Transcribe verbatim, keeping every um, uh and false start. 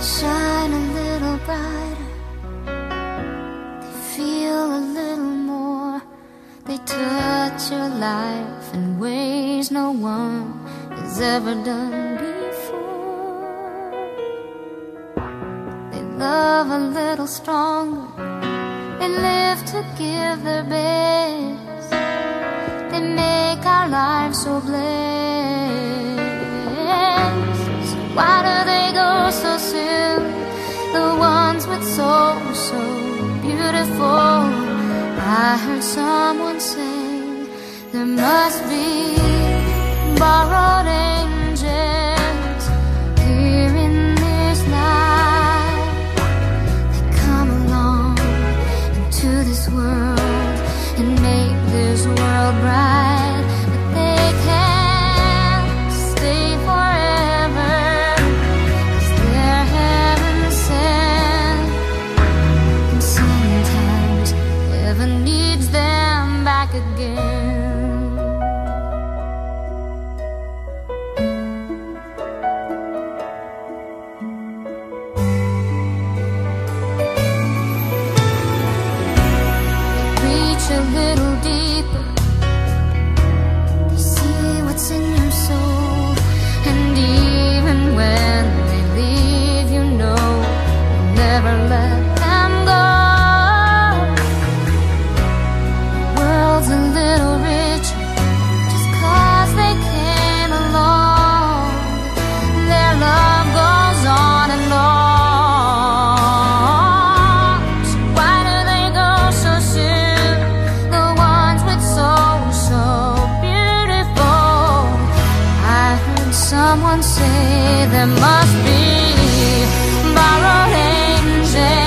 shine a little brighter, they feel a little more. They touch your life in ways no one has ever done before. They love a little stronger, they live to give their best. They make our lives so blessed. So why do they go so soon? The ones with souls so beautiful. I heard someone say there must be borrowed angels here in this life. They come along into this world and make this world bright, but they can't stay forever, 'cause they're heaven sent. And sometimes heaven needs them back again. Reach a little deeper, they see what's in your soul. And even when they leave, you know you'll never let them go. The world's a little richer just 'cause they came along. Their love goes on and on. So why do they go so soon? The ones with souls so beautiful. I heard someone say there must be borrowed angels